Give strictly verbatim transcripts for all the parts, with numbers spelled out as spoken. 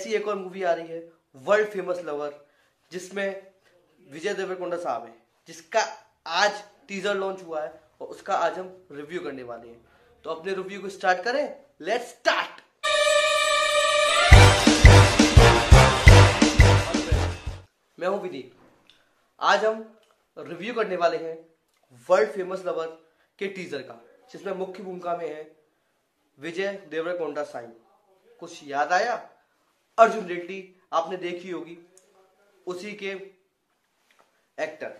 ऐसी एक और मूवी आ रही है वर्ल्ड फेमस लवर, जिसमें विजय देवरकोंडा साहब है, जिसका आज टीजर लॉन्च हुआ है और उसका आज हम रिव्यू करने वाले हैं। तो अपने रिव्यू को स्टार्ट करें, लेट्स स्टार्ट। मैं हूं विनीत। आज हम रिव्यू करने वाले हैं वर्ल्ड फेमस लवर के टीजर का, जिसमें मुख्य भूमिका में है विजय देवरकोंडा साइन। कुछ याद आया? अर्जुन रेड्डी आपने देखी होगी, उसी के एक्टर।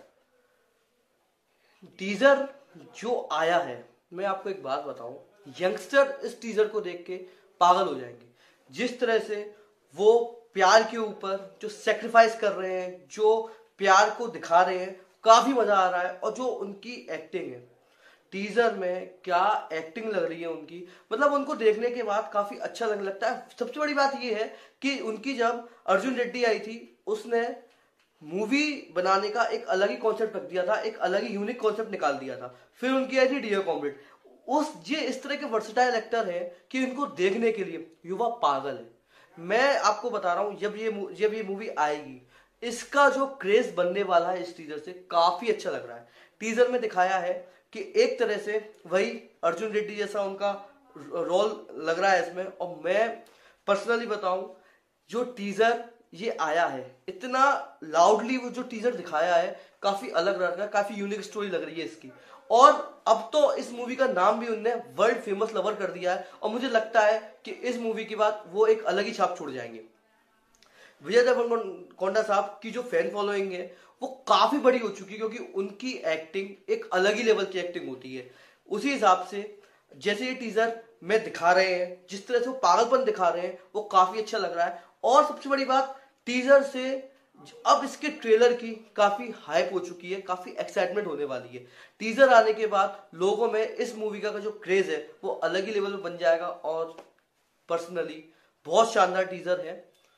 टीजर जो आया है, मैं आपको एक बात बताऊं, यंगस्टर इस टीजर को देख के पागल हो जाएंगे। जिस तरह से वो प्यार के ऊपर जो सेक्रीफाइस कर रहे हैं, जो प्यार को दिखा रहे हैं, काफी मजा आ रहा है। और जो उनकी एक्टिंग है टीजर में, क्या एक्टिंग लग रही है उनकी, मतलब उनको देखने के बाद काफी अच्छा लगने लगता है। सबसे बड़ी बात यह है कि उनकी जब अर्जुन रेड्डी आई थी, उसने मूवी बनाने का एक अलग ही कॉन्सेप्ट रख दिया था, एक अलग ही यूनिक कॉन्सेप्ट निकाल दिया था। फिर उनकी आई थी डियर कॉमरेड। उस ये इस तरह के वर्सेटाइल एक्टर है कि इनको देखने के लिए युवा पागल है। मैं आपको बता रहा हूं, जब ये जब ये मूवी आएगी, इसका जो क्रेज बनने वाला है इस टीजर से, काफी अच्छा लग रहा है। टीजर में दिखाया है कि एक तरह से वही अर्जुन रेड्डी जैसा उनका रोल लग रहा है इसमें। और मैं पर्सनली बताऊं, जो टीजर ये आया है, इतना लाउडली वो जो टीजर दिखाया है, काफी अलग लग रहा है, काफी यूनिक स्टोरी लग रही है इसकी। और अब तो इस मूवी का नाम भी उनने वर्ल्ड फेमस लवर कर दिया है, और मुझे लगता है कि इस मूवी के बाद वो एक अलग ही छाप छोड़ जाएंगे। विजय देवरकोंडा साहब की जो फैन फॉलोइंग है वो काफी बड़ी हो चुकी है, क्योंकि उनकी एक्टिंग एक अलग ही लेवल की एक्टिंग होती है। उसी हिसाब से जैसे ये टीजर में दिखा रहे हैं, जिस तरह से वो पागलपन दिखा रहे हैं, वो काफी अच्छा लग रहा है। और सबसे बड़ी बात, टीजर से अब इसके ट्रेलर की काफी हाइप हो चुकी है, काफी एक्साइटमेंट होने वाली है। टीजर आने के बाद लोगों में इस मूवी का जो क्रेज है वो अलग ही लेवल में बन जाएगा। और पर्सनली बहुत शानदार टीजर है।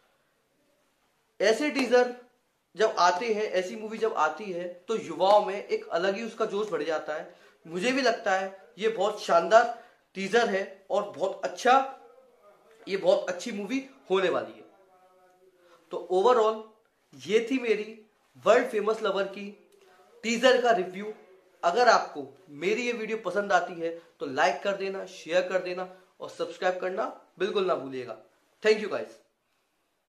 ऐसे टीजर जब आते हैं, ऐसी मूवी जब आती है, तो युवाओं में एक अलग ही उसका जोश बढ़ जाता है। मुझे भी लगता है ये बहुत शानदार टीजर है और बहुत अच्छा, ये बहुत अच्छी मूवी होने वाली है। तो ओवरऑल ये थी मेरी वर्ल्ड फेमस लवर की टीजर का रिव्यू। अगर आपको मेरी ये वीडियो पसंद आती है तो लाइक कर देना, शेयर कर देना और सब्सक्राइब करना बिल्कुल ना भूलिएगा। Thank you guys.